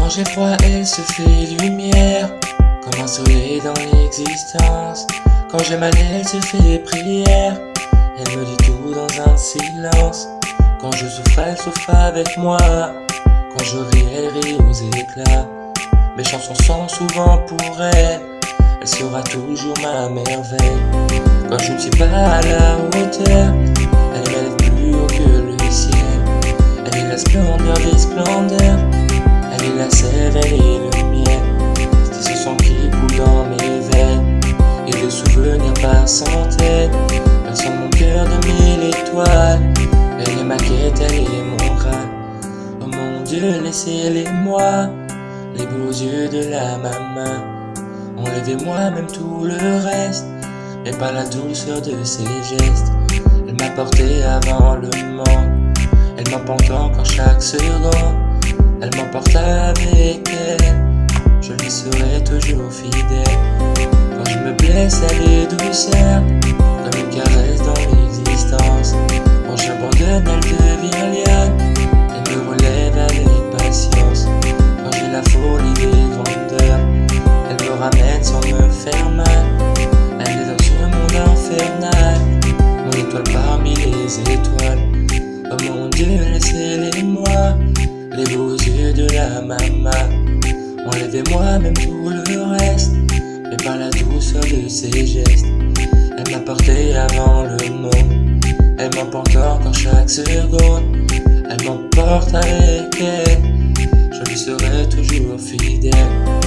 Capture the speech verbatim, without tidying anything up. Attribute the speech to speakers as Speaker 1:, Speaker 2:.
Speaker 1: Quand j'ai froid, elle se fait lumière, comme un soleil dans l'existence. Quand j'ai mal, elle se fait prière, elle me dit tout dans un silence. Quand je souffre, elle souffre avec moi, quand je ris, elle rit aux éclats. Mes chansons sont souvent pour elle, elle sera toujours ma merveille. Quand je ne suis pas à la hauteur, elle m'élève plus haut que le ciel. Elle est la splendeur des splendeurs, elle est la sève, elle est le miel. C'est ce sang qui coule dans mes veines, et de souvenirs par centaines. Elle sent mon cœur de mille étoiles, elle est ma quête, elle est mon graal. Oh mon Dieu, laissez-les-moi, les beaux yeux de la maman. Enlevez-moi même tout le reste, mais pas la douceur de ses gestes. Elle m'a porté avant le monde, elle m'emporte encore chaque seconde. Elle m'emporte avec elle, je lui serai toujours fidèle. Quand je me blesse, elle est douceur, comme une caresse dans l'existence. Quand j'abandonne, elle devient liane, elle me relève avec patience. Quand j'ai la folie des grandeurs, elle me ramène sans me faire mal. Elle est dans ce monde infernal, mon étoile parmi les étoiles. Oh mon Dieu, laissez-les-moi, les beaux yeux de la maman. Enlevez-moi même tout le reste, mais par la douceur de ses gestes. Elle m'a porté avant le monde, elle m'emporte encore chaque seconde. Elle m'emporte avec elle, je lui serai toujours fidèle.